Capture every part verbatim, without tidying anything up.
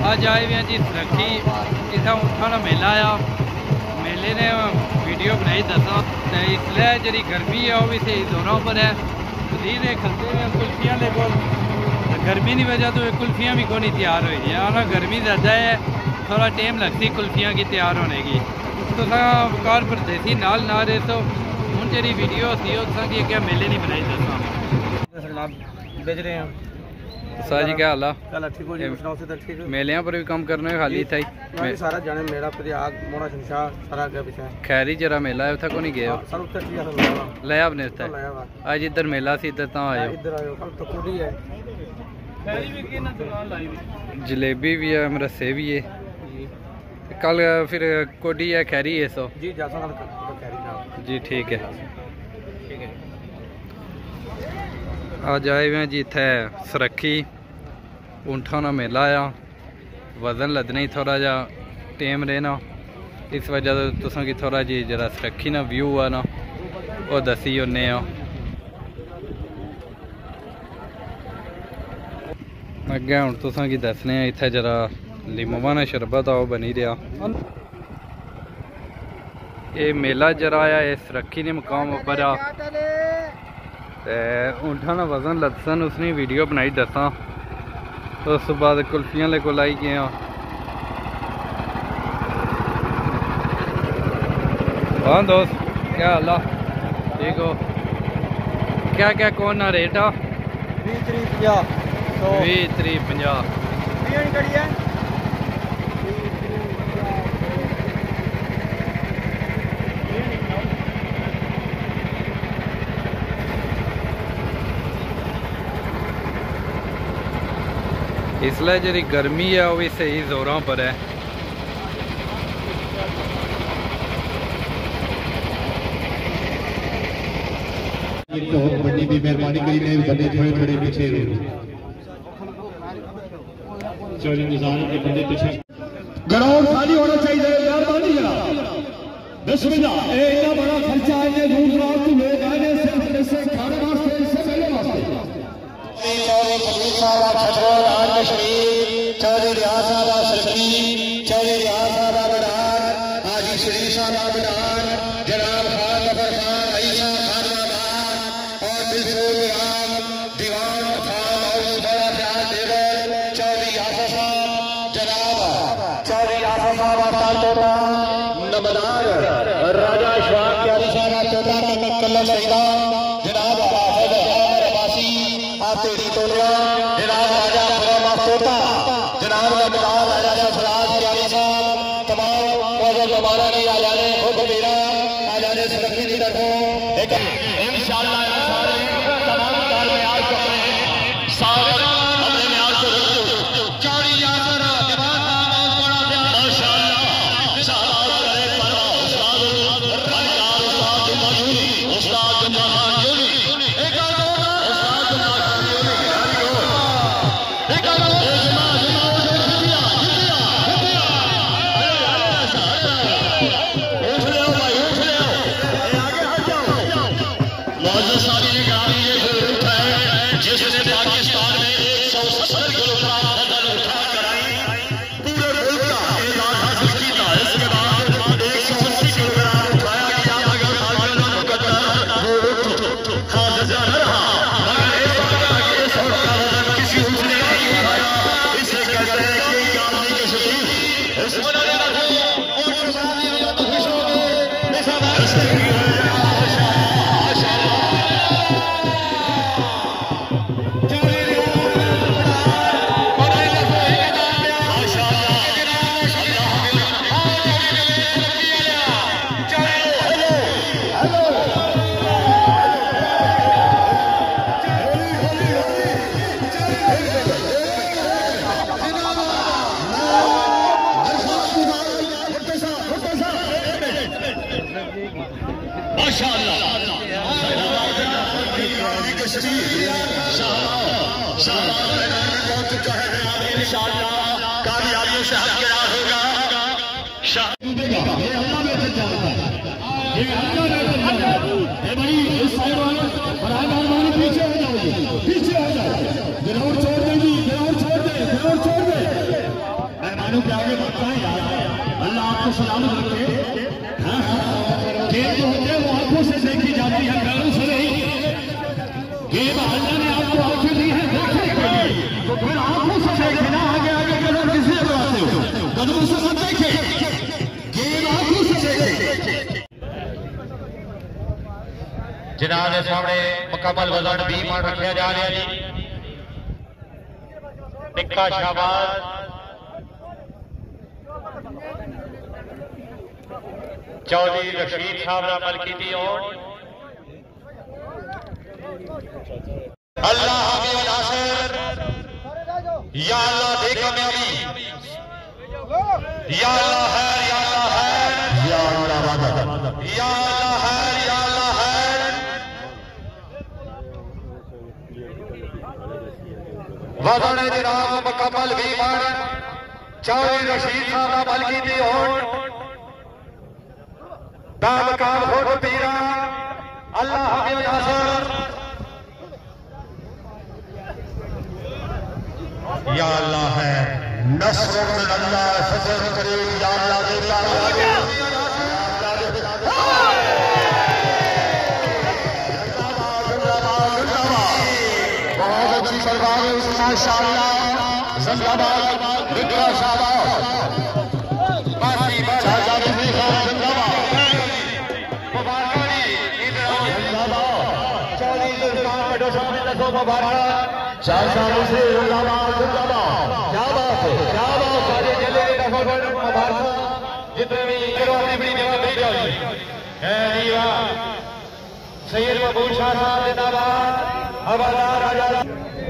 आज आए हुए हैं जी सुरखी इतना ऊँठा ना मेला आया मेले ने वीडियो बनाई दसा तो इसलिए जी गर्मी है वह भी सही जोरों पर है दी ने खलते हुए कुल्फियाँ ले को गर्मी की वजह तो कुल्फियाँ भी को नहीं तैयार हुई है ना गर्मी ज़्यादा है थोड़ा टाइम लगती कुल्फियाँ की तैयार होने की तो वकार परदेसी नाल ना रहे तो हूँ जी वीडियो सी उसकी क्या मेले नहीं बनाई दसा बेच रहे हैं सर जी क्या हाल है मेलियां पर भी काम करने खाली था ही सारा जाने मेला पर आग मोड़ा शमशा सारा आगे पीछे खैरी जरा मेला है उठा को नहीं गए सर उत्तर ठीक है ले आपने उठा आज इधर मेला सी इधर ता आए इधर आयो कल तो पूरी है जलेबी भी है मरसे भी है कल फिर कोडी है खैरी है सो जी जा सकता खैरी ना जी ठीक है ठीक है आज आए हुए हैं जी इतने सुरखी ऊँठा ना मेला आया वजन लदना ही थोड़ा जा टाइम रहना इस वजह तो तुसा की थोड़ा जी जरा सुरखी ना व्यू आ ना वो दसी उन्ने अगे हूँ तुसा की दसने इतने जरा लिमवा ना शरबत आओ बनी रहा ये मेला जरा आया ये सुरखी ने मुकाम उपर आ ऊँठा ना वजन लदसन उसने वीडियो बनाई दसा उस बाद कुल्फियाँ ले को लाई गए हाँ दोस्त क्या हाल ठीक हो क्या क्या कौन ना रेट आ भी त्री पंजाह इसलिए जी गर्मी है वो भी सही जोरों पर है बड़ी भी मेहरबानी करी ने बंदे थोड़े थोड़े पीछे चौधरी निजाम के बंदे पीछे ग्राउंड खाली होना चाहिए मेहरबानी जनाब बिस्मिल्लाह ए इतना बड़ा खर्चा है ये दूर दराज के लोग आए सिर्फ इससे खाने वास्ते इससे पहले वास्ते चौधरी रियाज साहब सुरखी चौधरी रियाज साहब बडार हाजी शरीफ साहब बडार जनाब खान नफर खान ईसा खान और बिल्कुल दीवान खान और बड़ा प्यार देवर चौधरी आसा साहब जनाब चौधरी आसा साहब अवतार तोता नमदार राजा शवाब प्यारी साहब तोता का कलम सईदा जनाब हाफिज अहमद अब्बासी आतेरी तोता जनाब राजा फरमा तोता जनाब नमदार राजा फराज प्यारी साहब तमाम मौजूद हमारा नहीं आ जाने खुद मेरा आ जाने सुरखी की तरफों एक इंशाअल्लाह सारे तमाम कार में आज को सारे अपने में आज को चौड़ी यादर दीवान साहब बड़ा प्यार माशाअल्लाह साहब करे परवा उस्ताद रंगार उस्ताद मजूरी उस्ताद जहान यूनी एक और उस्ताद जहान यूनी एक और कामयाबियों से हकदार होगा पीछे हो जाओगे पीछे हो जाओ ग्राउंड छोड़ देंगी ग्राउंड छोड़ दे ग्राउंड छोड़ दे बहनों के आगे बढ़ता है यार, अल्लाह आपको सलामत रखे। हाँ हाँ, गेम जो होते हैं वो आंखों से देखी जाती है, कानों से नहीं। गेम अल्लाह ने आपको आंखें दी है देखने के लिए, तो फिर आंखों से देखे ना, आगे आगे कदम किसलिए बढ़ाते हो? कदमों से मत देखे, गेम आंखों से देखे। जनाब के सामने मुकम्मल वजन भी मान रखा जा रहा है जी। निक्का शाबाश चौधरी रशीद साहब ने अमल की थी। और अल्लाह हमें नासिर, या अल्लाह दे कामयाबी, या अल्लाह है, या अल्लाह है, या अल्लाह मदद, या अल्लाह है, या अल्लाह है। वजन जनाब मुकम्मल भी मान चौधरी रशीद साहब ने अमल की थी। और काम काम हो पीरा अल्लाह हमें नासिर, या अल्लाह है, नस्र मिन अल्लाह फजल करे, या अल्लाह देता है। बहुत अच्छी सरकार है माशाअल्लाह, जिंदाबाद निक्का शाबाश बासी बादशाह भी खान जिंदाबाद चार सालों से जिंदाबाद जिंदाबाद। क्या बात है, क्या बात है, चले जितने भी बड़ी सैयद महबूब शाह साहब जिंदाबाद, हवादार राजा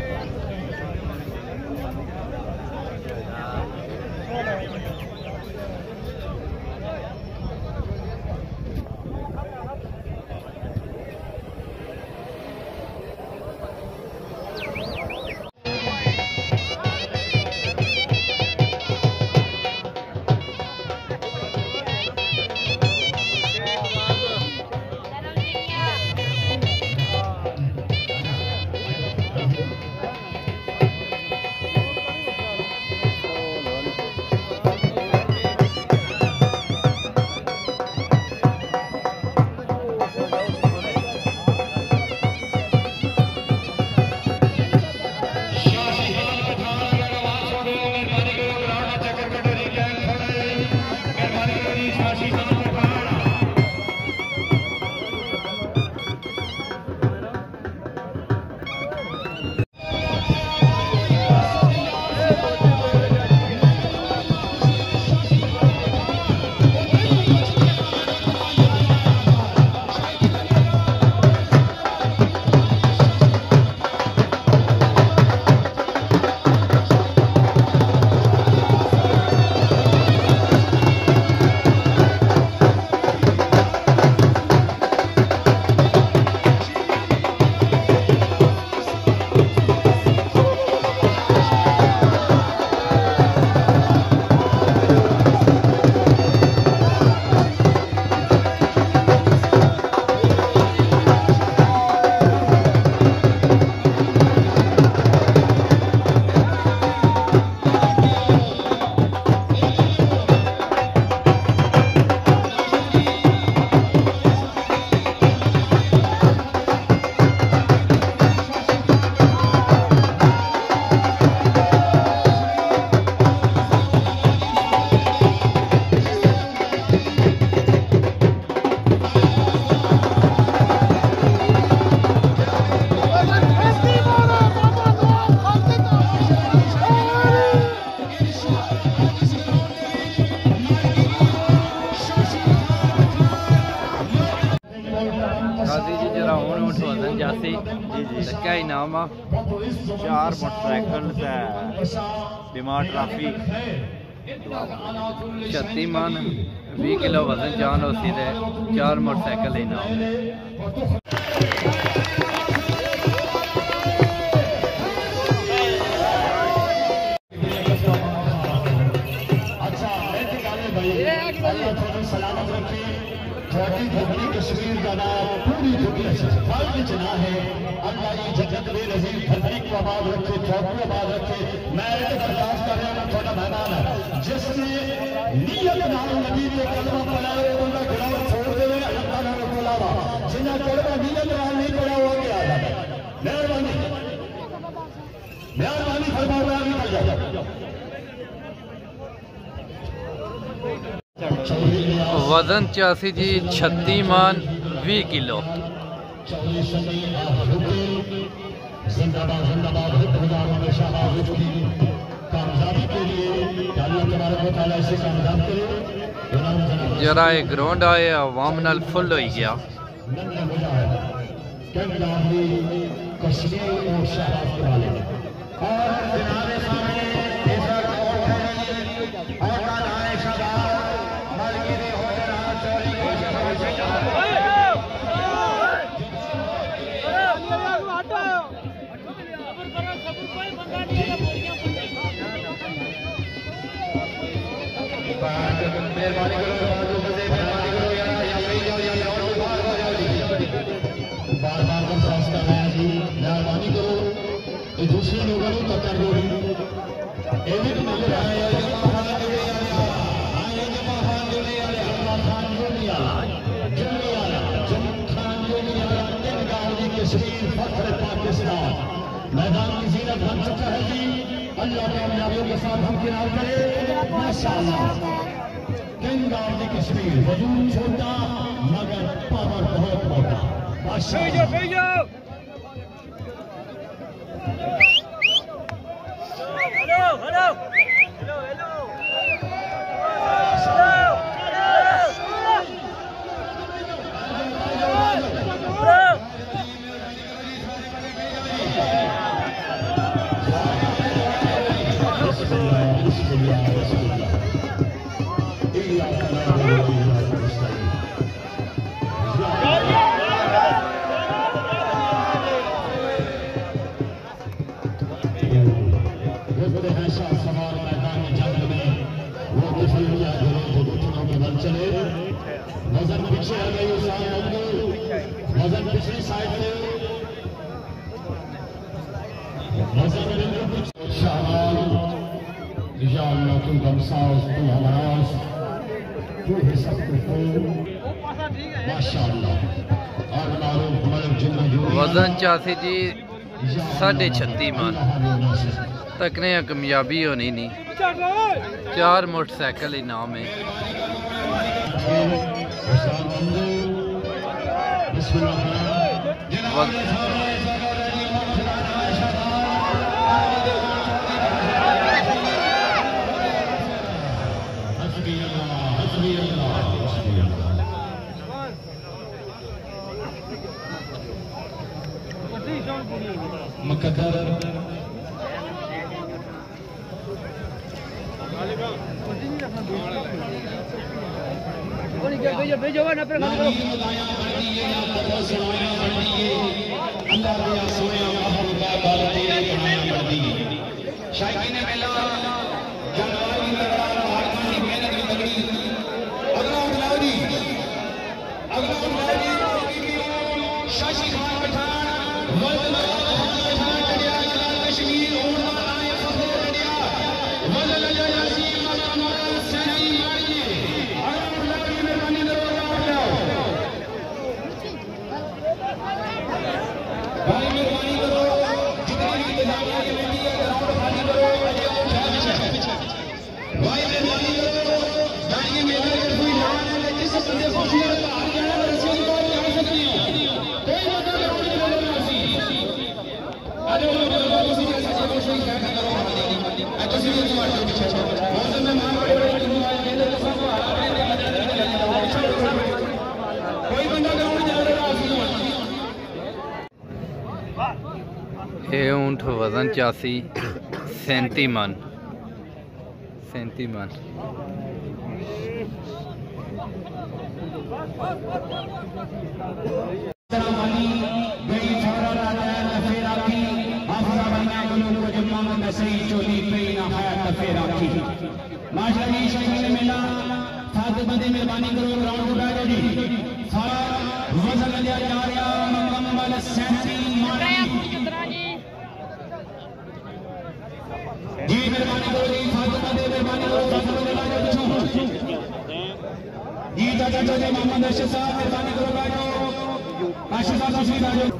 क्या इनाम आ? चार मोटरसाइकिल बीमा ट्राफी छत्ती मन भी किलो वजन जान होती है, चार मोटरसाइकिल इनाम। सलामत रखे। कश्मीर का नाम पूरी दुनिया से चना है। अल्लाह ये जगत में नजीर धरती को आबाद रखे, चौकी आबाद रखे। मैं बर्दाश्त कर रहा हूँ, थोड़ा मैदान है। जिसने नियत नाल नबी दे कलमा पढ़ा है उनका गिलाव छोड़ देवे अल्लाह ताला ने बुलावा जिन्ना कलमा नियत नाल नहीं पढ़ा हुआ क्या है मेहरबानी मेहरबानी फरमाओ आगे बढ़ जाओ। वजन चासी जी छत्ती मान भी किलो। जिंदाबाद जिंदाबाद हमेशा कामयाबी के लिए अल्लाह तबारक व तआला इसे कामयाब करे। जरा ये ग्राउंड आए अवाम नाल फुल हो गया। कश्मीर और शहबाज के वाले और जनाब सामने ऐसा और नारे शहबाज मलकी दे हो रहा चोरी मेहरबानी करो मेहरबानी करो यार जाओ या बाहर हो जाओ जी बार बार दरखास्त कर रहे हैं जी मेहरबानी करो ये दूसरे लोगों को टक्कर दो ये भी मिल रहा है ये महान जुड़े आया ये जो महान जुड़े आया अल्लाह खान जुड़े आया जुड़े आया जम खान जुड़े आया तीन गांव की कश्मीर फख्र पाकिस्तान मैदान की जीनत बन चुका है जी। अल्लाह कामयाबियों के साथ हम किनार करे माशाअल्लाह। तीन गांव की कश्मीर वजूद छोटा मगर पावर बहुत मोटा माशाअल्लाह। हेलो हेलो हेलो हेलो वजन पीछे आ गई वजन पिछली साइड से वजन तुम गमसाज तुम हमाराज तू है सब कुछ माशाअल्लाह। और मारूफ मलक जिन्ना जो वजन चासी जी साढ़े छत्ती मान तकने कामयाबी होनी नहीं। चार मोटरसाइकिल इनाम है। मकदर ये ऊँट वजन चासी सैंती मन सैंती मन मेहरबानी करो ग्राउंड को बैठो जी सारा वजन लिया जा रहा मुकम्मल सैंती जी मेहरबानी करो जी फातिमा दे मेहरबानी करो राजा चौधरी मोहम्मद अर्शद साहब मेहरबानी करो बैठो राशिद साहब तशरीफ आ जाओ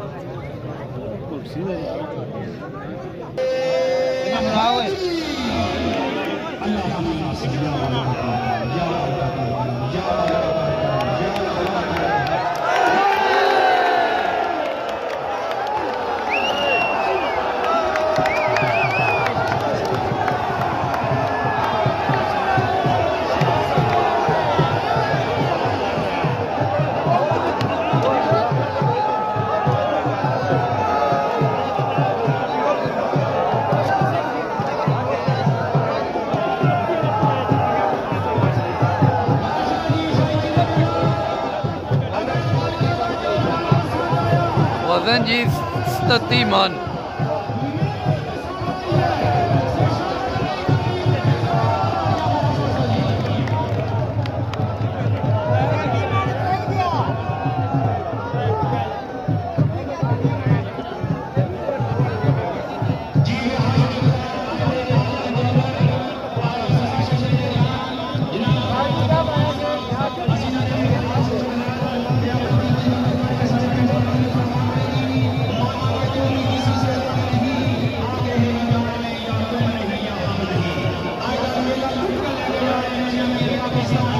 वजन जी सतती मन Pakistan